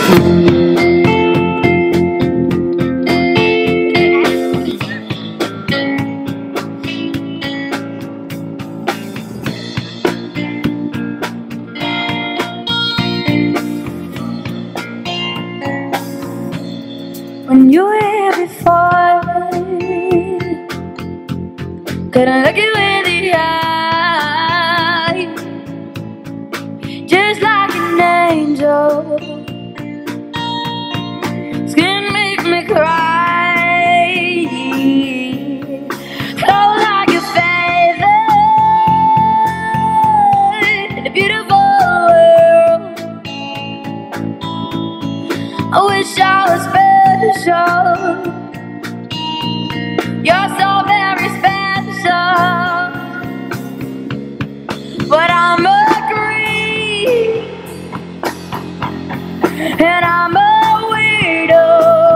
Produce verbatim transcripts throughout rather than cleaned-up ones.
When you were here before, couldn't look you in the eye, just like an angel. Skin makes me cry, flow like a feather in a beautiful world. I wish I was special. You're so very special, but I'm a creep and I'm a weirdo.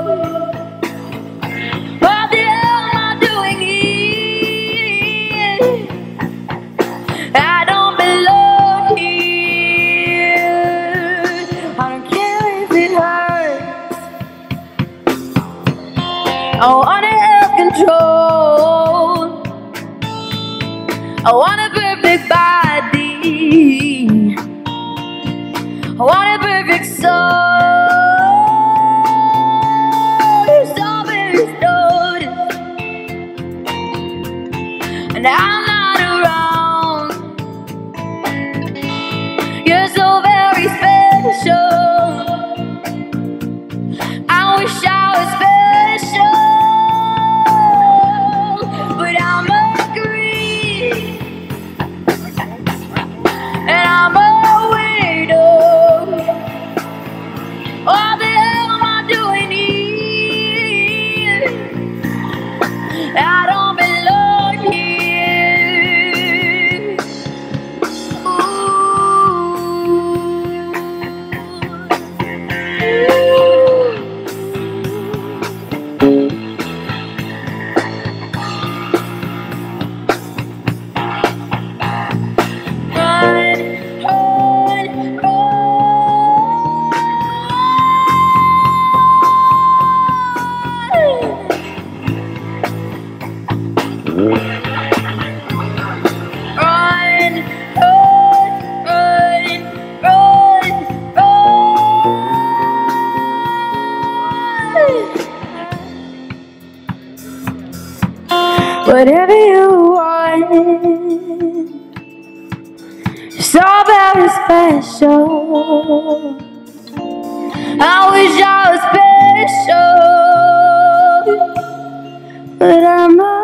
What the hell am I doing here? I don't belong here. I don't care if it hurts. I wanna have control. I want a perfect body. I want a perfect soul. You're so very stolen, and I'm not around. You're so very special. I wish I was special, but I'm a creep and I'm a weirdo. What the hell am I doing here? I don't belong here. Run, run, run, run, run, run, run. Whatever you want, you're so very special. I wish I was special, but I'm not.